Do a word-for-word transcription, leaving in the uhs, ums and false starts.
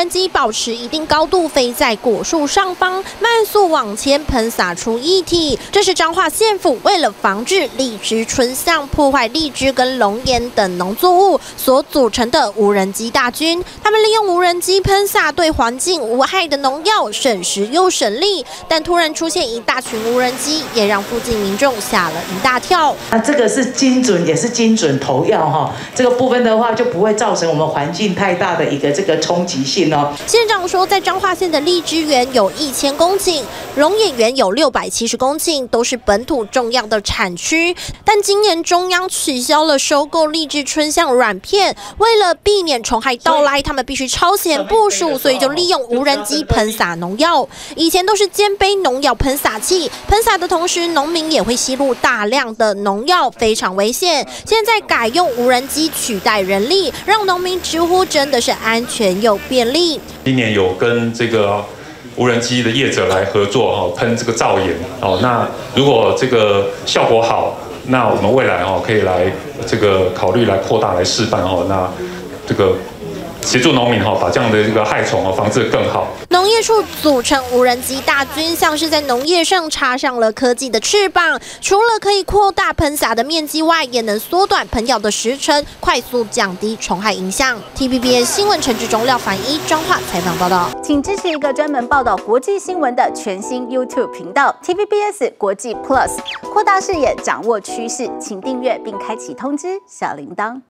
人机保持一定高度飞在果树上方，慢速往前喷洒出液体。这是彰化县府为了防治荔枝春象破坏荔枝跟龙眼等农作物所组成的无人机大军。他们利用无人机喷洒对环境无害的农药，省时又省力。但突然出现一大群无人机，也让附近民众吓了一大跳。 啊，这个是精准，也是精准投药哈。这个部分的话，就不会造成我们环境太大的一个这个冲击性哦。 县长说，在彰化县的荔枝园有一千公顷，龙眼园有六百七十公顷，都是本土重要的产区。但今年中央取消了收购荔枝春象软片，为了避免虫害到来，他们必须超前部署，所以就利用无人机喷洒农药。以前都是肩背农药喷洒器，喷洒的同时，农民也会吸入大量的农药，非常危险。现在改用无人机取代人力，让农民直呼真的是安全又便利。 今年有跟这个无人机的业者来合作哈，喷这个噪眼哦。那如果这个效果好，那我们未来哦可以来这个考虑来扩大来示范哦。那这个协助农民哈把这样的这个害虫哦防治得更好。 农业处组成无人机大军，像是在农业上插上了科技的翅膀，除了可以扩大喷洒的面积外，也能缩短喷药的时程，快速降低虫害影响。T V B S 新闻陈志忠、廖凡一彰化采访报道。 请支持一个专门报道国际新闻的全新 YouTube 频道 T V B S 国际 Plus， 扩大视野，掌握趋势，请订阅并开启通知小铃铛。